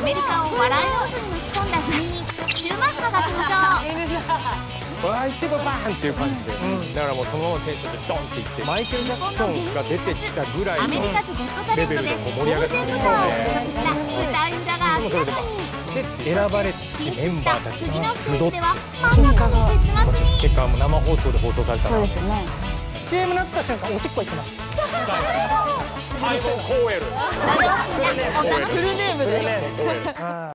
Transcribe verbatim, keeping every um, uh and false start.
アメリカを笑い要素に巻き込んだ振りにシューマッハが登場。 わーいってこいバーンっていう感じで、だからもうそのままテンションでドンっていってマイケル・ジャクソンが出てきたぐらいのアメリカズゴッドタレントでゴールデンブザーを獲得した舞台裏が明らかに。 で選ばれしメンバーたち次のが集ってステージではまさかの結末に。 結果はもう生放送で放送されたの。 そうですよね。 シーエム になった瞬間おしっこ行ってます。 サイモン・コーエル。 ご両親がお楽しみに。 フルネームで。